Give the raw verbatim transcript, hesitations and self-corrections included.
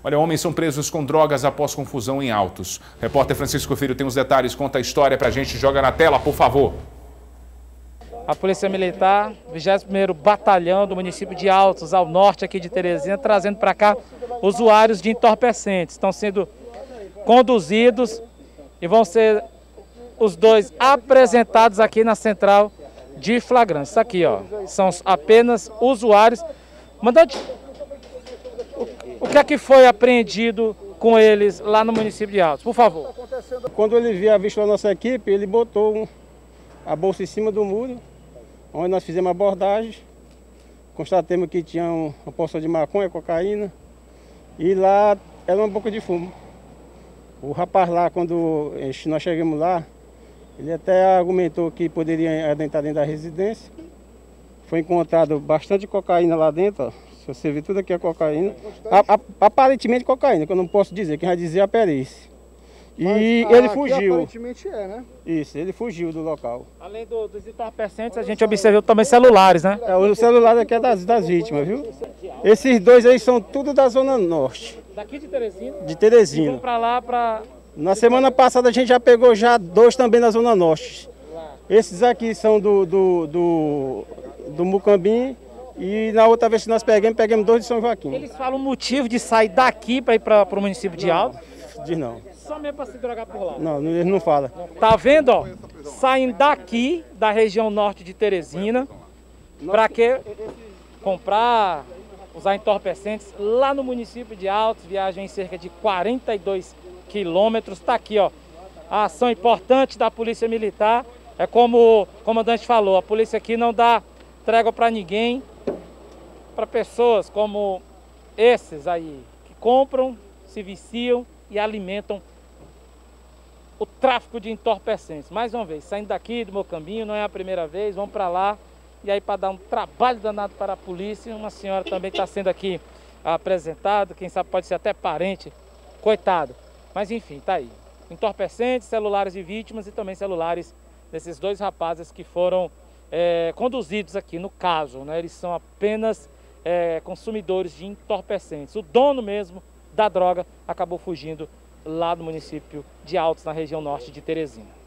Olha, homens são presos com drogas após confusão em Altos. O repórter Francisco Filho tem os detalhes, conta a história pra gente, joga na tela, por favor. A Polícia Militar, vigésimo primeiro Batalhão do município de Altos, ao norte aqui de Teresina, trazendo para cá usuários de entorpecentes. Estão sendo conduzidos e vão ser os dois apresentados aqui na central de flagrante. Isso aqui, ó, são apenas usuários. Mandante, o que é que foi apreendido com eles lá no município de Altos, por favor? Quando ele viu a vista da nossa equipe, ele botou um, a bolsa em cima do muro, onde nós fizemos a abordagem. Constatamos que tinha um, uma porção de maconha, cocaína, e lá era uma boca de fumo. O rapaz lá, quando nós chegamos lá, ele até argumentou que poderia adentrar dentro da residência. Foi encontrado bastante cocaína lá dentro, ó. Se você ver tudo aqui é cocaína, a, a, aparentemente cocaína, que eu não posso dizer, quem vai dizer é a perícia. E Mas, ele ah, fugiu. Aparentemente é, né? Isso, ele fugiu do local. Além do, dos entorpecentes, a gente observou também celulares, né? É, o celular aqui é das, das vítimas, viu? Esses dois aí são tudo da Zona Norte. Daqui de Teresina? De Teresina. E vão pra lá, pra... Na semana passada a gente já pegou já dois também na Zona Norte. Esses aqui são do, do, do, do Mucambim. E na outra vez que nós pegamos, pegamos dois de São Joaquim. Eles falam o motivo de sair daqui para ir para o município de Altos? Diz não. Só mesmo para se drogar por lá? Não, eles não falam. Tá vendo, ó? Saem daqui, da região norte de Teresina, para que comprar, usar entorpecentes lá no município de Altos, viagem em cerca de quarenta e dois quilômetros. Tá aqui, ó, a ação importante da Polícia Militar. É como o comandante falou, a polícia aqui não dá trégua para ninguém, para pessoas como esses aí, que compram, se viciam e alimentam o tráfico de entorpecentes. Mais uma vez, saindo daqui do meu caminho, não é a primeira vez, vão para lá, e aí para dar um trabalho danado para a polícia, uma senhora também está sendo aqui apresentada, quem sabe pode ser até parente, coitado. Mas enfim, tá aí. Entorpecentes, celulares de vítimas e também celulares desses dois rapazes que foram é, conduzidos aqui no caso, né? Eles são apenas é, consumidores de entorpecentes. O dono mesmo da droga acabou fugindo lá no município de Altos, na região norte de Teresina.